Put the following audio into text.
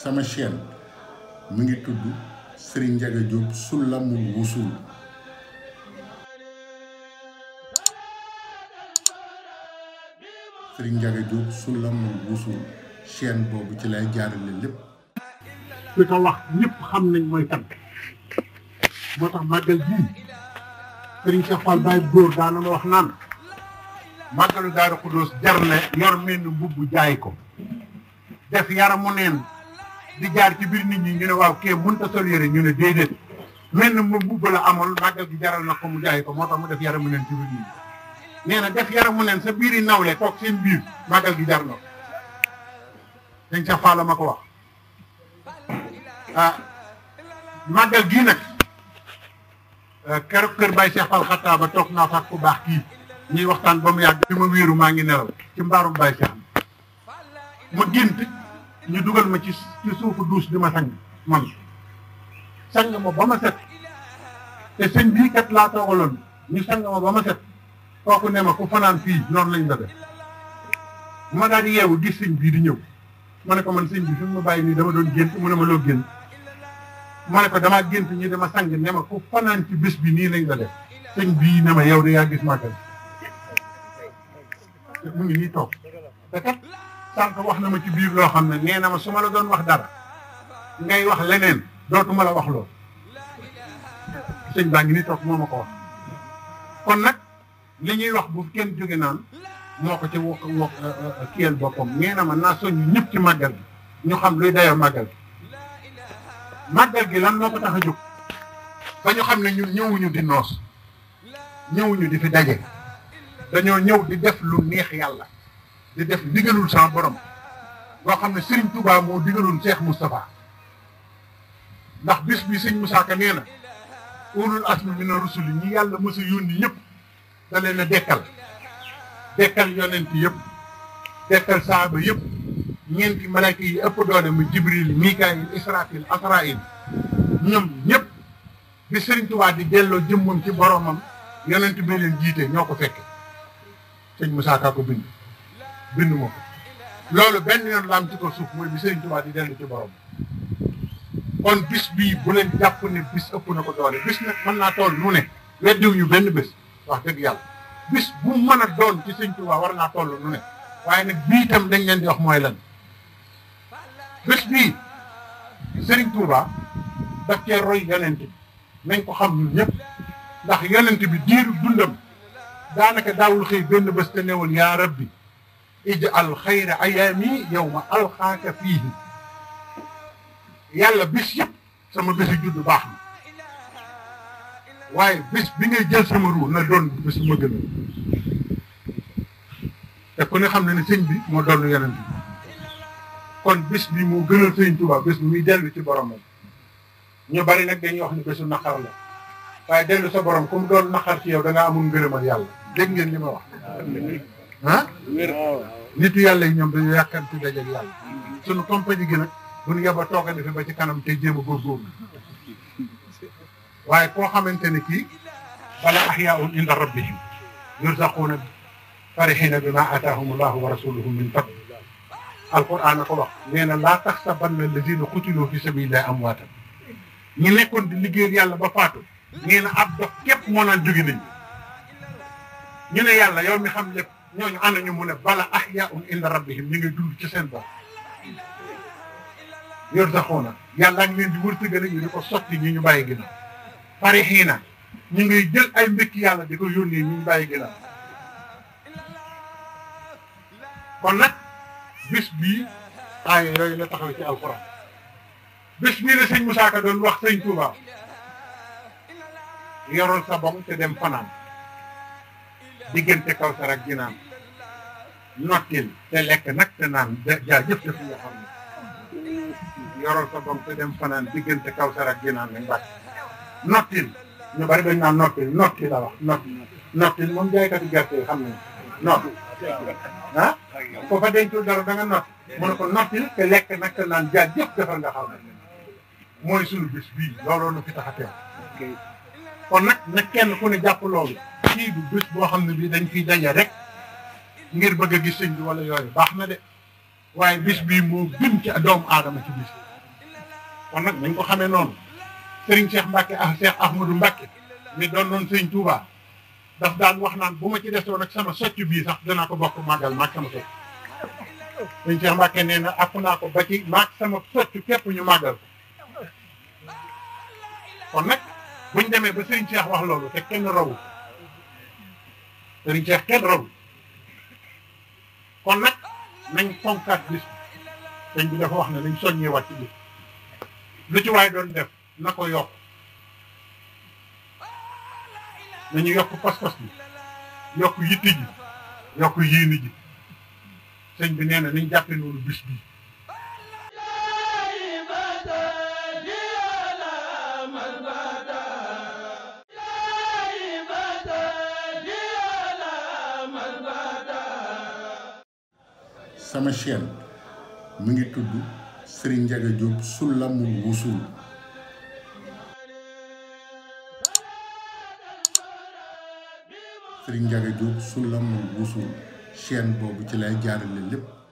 sama chaîne mi ngi tudd Serigne Ndiaga Diop Soulamul Wusul Serigne Ndiaga Diop Soulamul Wusul chaîne boobu ci lay jaarale lépp. li ko wax ñëpp xam nañ mooy kan moo tax màggal bii Serigne Cheikh Fall Baye góor daana ma wax naan màggalu Daaru Xudoos jar na yor mel ni mbubb jaay ko def yaramu neen di jaar ci biir nit ñi ñu ne waaw kee mënta sol yére ñu ne déedéet mel ni mbubb la amul màggal gi jaral na ko mu jaay ko moo tax mu def yaramu neen ci biir nit ñi nee na def yaramu neen sa biir yi nawle toog seen biir màggal gi jar na ko Serigne Cheikh Fall ma ko wax màggal gii nag keroog kër Baye Cheikh Fall Xatta ba toog naa fa ku baax kii ñuy waxtaan ba mu yàgg bi ma wéeru maa ngi nelaw ci mbaarum Baye Cheikh ma gént ñu dugal ma ci suufu duus di ma sang man sang ma ba ma set te sëñ bii kat laa toogaloon ñu sang ma ba ma set kooku ne ma ku fanaan fii noonu lañ la def ma daal di yeewu gis sëñ bii di ñëw ma ne ko man sëñ bi fi mu ma bàyyi nii dama doon gént mu ne ma loo gént ma ne ko damaa gént ñi dama sang ne ma ku fanaan ci bés bi nii lañ la def sëñ bii ne ma yow de yaa gis màggal mu ngi nii toog te kat sànq wax na ma ci biir loo xam ne nee na ma su ma la doon wax dara ngay wax leneen dootuma la wax loolu sëñ baa ngi nii toog moo ma ko wax kon nag li ñuy wax bu kenn jóge naan moo ko ci kiyal boppam nee na ma naa soññ ñëpp ci màggal gi ñu xam luy dayoo màggal gi màggal gi lan moo ko tax a jóg ba ñu xam ne ñun ñëwuñu di noos ñëwuñu di fi daje dañoo ñëw di def lu neex yàlla di def ndigalul sama borom boo xam ne Serigne Touba moo digalul Cheikh Moustapha ndax bis bi sëñ Moussa Ka nee na ulul asmi mina rusuli ñi yàlla mës a yónni ñëpp da leen a dekkal yonent yëpp dekkal saaba yëpp ñeenti malayka yi ëpp doole mu Jibril Mikaayil Israfil Asraayil ñoom ñëpp bi Serigne Touba di delloo jëmmam ci boromam yonent bi leen jiite ñoo ko fekke sëñ Moussa Ka ko bind moo ko loolu benn yoon la am ci ko suuf mooy bi Serigne Touba di dellu ci borom kon bis bii bu leen jàpp ne bis ëpp na ko doole bis nag mën naa toll nu ne weddiw ñu benn bés wax dëgg yàlla bis bu mën a doon ci Serigne Touba war naa toll nu ne waaye nag bii itam dañ leen di wax mooy lan bés bii Serigne Touba daf cee roy yonent bi nañ ko xam ñun ñëpp ndax yonent bi diiru dundam daanaka daawul xëy benn bés te newul yaa rabbi ij'al xayra ayaami yawma alxaaka fiihi yàlla bis yëpp sama bési judd baax na waaye bés bi ngay jël sama ruu na doon bés ma gën te ku ne xam ne ne sëñ bi moo doon yonent bi kon bés bi moo gënal sëñ Touba bés bi muy dellu ci boromam ñu bari nag dañuy wax ni bésu naqar la waaye dellu sa borom comme doon naqar ci yow da ngaa amul ngërëmal yàlla dégg ngeen li ma wax ah nitu yàlla yi ñoom dañu yàkkamti dajeeg yàlla sunu compagnie gi nag bu ñu yeba toogandi fi ba ci kanam te jéem a góorgóorlu waaye koo xamante ne kii bala ahyaun inda rabbihim yurzaquuna farihina bima ataahum allahu wa rasuluhu min fadl alquran a ko wax nee na laa taxsabanna alladina qutiluu fi sabilillahi amwaatan ñi nekkoon di liggéeyal yàlla ba faatu nee na ab dox képp moo naan jóge nañ ñu ne yàlla yow mi xam lépp ñooñu ànd ñu mu ne bala ahyaun inda rabbihim ñu ngi dund ci seen bopp yurzaquuna yàlla ngi leen di wërsëgal ñu di ko sotti ñi ñu bàyyi ginnaaw farihiina ñu ngi jël ay mbékki yàlla di ko yónnee ñu ñu bàyyi ginnaaw kon nag bés bii aaya yooyu la taxaw ci alquran bés bii la sëñ Moussa Ka doon wax sëñ Touba yorol sa bom te dem fanaan diggante Kawsar ak Jinaan nottil te lekk nag te naan jaajëf def nga xam ne yorol sa bom te dem fanaan diggante Kawsar ak Jinaan lañ bàcc nottil ñu bari dañ naan nottil la wax nottil moom jaaykati gerte yi xam ne nott ah foofa dencul dara da nga nott mu ne ko nottil te lekk nag te naan jaajëf defal nga xam ne mooy sunu bés bii looloo nu fi tax a teew kon nag nag kenn ku ne jàpp loolu kii du bés boo xam ne bii dañ fiy daje rek ngir bëgg a gis sëñ bi wala yooyu baax na de waaye bis bii moo gën ci doomu aadama ci bis kon nag nañ ko xamee noonu Serigne Cheikh Mbacke ak Cheikh Ahmadou Mbacke mi doon noonu Serigne Touba daf daan wax naan bu ma ci desoon ak sama socc bii sax danaa ko bokk màggal maag sama socc Serigne Cheikh Mbacke nee na àpp naa ko ba ci maag sama socc képp ñu màggal ko kon nag buñ demee ba Serigne Cheikh wax loolu te kenn rawu Serigne Cheikh kenn rawu kon nag nañ fonkaat bis bi sëñ bi dafa wax ne nañ soññeewaat ci bis lu ci waay doon def na ko yokk nañu yokk pas-pas bi yokk yitte ji yokk yéene ji sëñ bi nee na nañ jàppe noonu bis bi sama chaîne mi ngi tudd Serigne Ndiaga Diop Soulamul Wusul Serigne Ndiaga Diop Soulamul Wusul chaîne boobu ci lay jaarale lépp